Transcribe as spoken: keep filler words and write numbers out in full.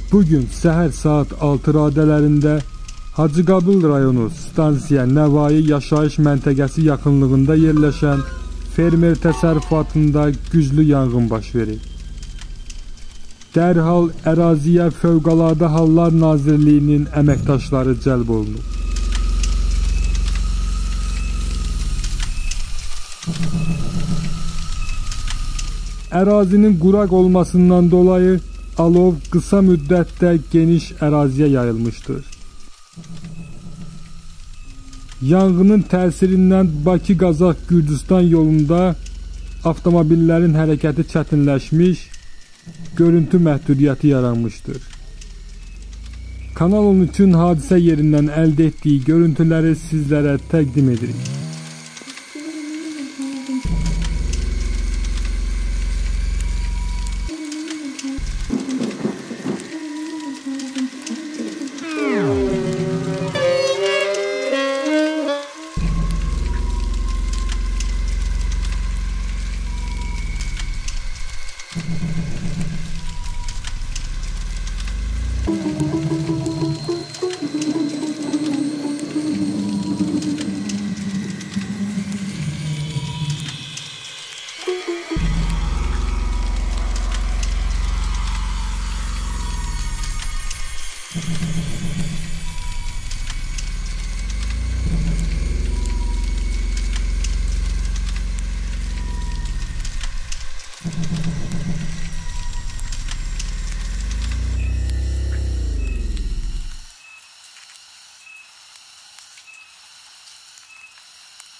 Bugün səhər saat altı radələrində Hacıqabul rayonu Stansiya Nəvai yaşayış məntəqəsi yaxınlığında yerləşən fermer təsərrüfatında güclü yanğın baş verir. Dərhal əraziyə Fövqəladə Hallar Nazirliyinin əməkdaşları cəlb olunub. Ərazinin quraq olmasından dolayı alov qısa müddətdə geniş əraziyə yayılmışdır. Yanğının təsirindən Bakı-Qazax-Gürcüstan yolunda avtomobillərin hərəkəti çətinləşmiş, görüntü məhdudiyyəti yaranmışdır. Kanal on üçün hadisə yerindən əldə etdiyi görüntüləri sizlərə təqdim edirik.